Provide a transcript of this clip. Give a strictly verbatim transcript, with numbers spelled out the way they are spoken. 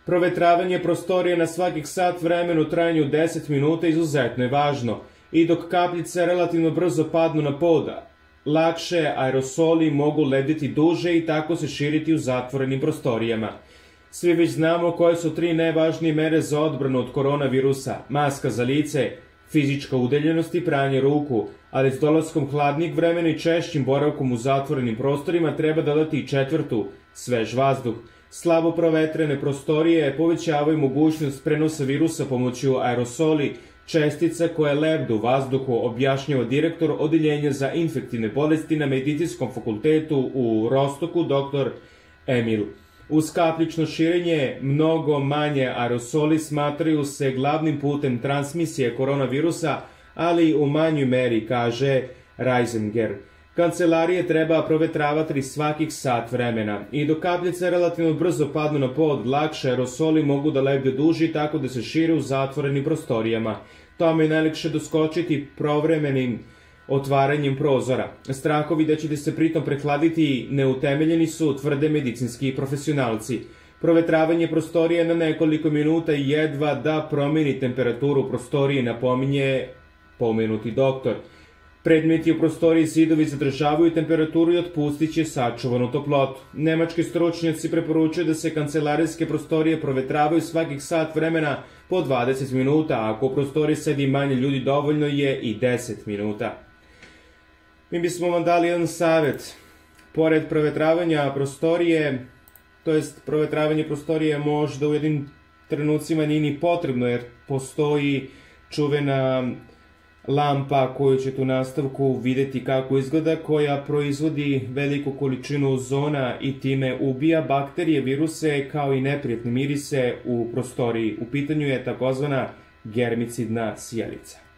Provetravanje prostorije na svakih sat vremena u trajanju deset minuta izuzetno je važno i dok kapljice relativno brzo padnu na pod, lakše aerosoli mogu lebditi duže i tako se širiti u zatvorenim prostorijama. Svi već znamo koje su tri najvažnije mere za odbranu od koronavirusa: maska za lice, fizička udaljenost i pranje ruku, ali s dolaskom hladnijeg vremena i češćim boravkom u zatvorenim prostorima treba dodati i četvrtu, svež vazduh. Slabo provetrene prostorije povećavaju mogućnost prenosa virusa pomoću aerosoli, čestica koje lebde u vazduhu, objašnjava direktor Odeljenja za infektivne bolesti na Medicinskom fakultetu u Rostoku, doktor Emil. Uz kapljično širenje, mnogo manje aerosoli smatraju se glavnim putem transmisije koronavirusa, ali u manjoj meri, kaže Reisinger. Kancelarije treba provetravati svakih sat vremena i dok kapljice relativno brzo padnu na pod, lakše aerosoli mogu da lebde duži tako da se šire u zatvorenim prostorijama. Tome je najlakše doskočiti provremenim otvaranjem prozora. Strahovi da ćete se pritom prehladiti neutemeljeni su, tvrde medicinski profesionalci. Provetravanje prostorije na nekoliko minuta jedva da promeni temperaturu prostorije, napominje pomenuti doktor. Predmeti u prostoriji zidovi zadržavaju temperaturu i otpustit će sačuvanu toplotu. Nemački stručnjaci preporučuju da se kancelarijske prostorije provetravaju svakih sat vremena po dvadeset minuta, a ako u prostoriji sedi manje ljudi dovoljno je i deset minuta. Mi bismo vam dali jedan savjet. Pored provetravanja prostorije, to jest provetravanje prostorije možda u jednim trenucima nije ni potrebno, jer postoji čuvena lampa koju ćete u nastavku videti kako izgleda, koja proizvodi veliku količinu ozona i time ubija bakterije, viruse kao i neprijatne mirise u prostoriji. U pitanju je takozvana germicidna sijalica.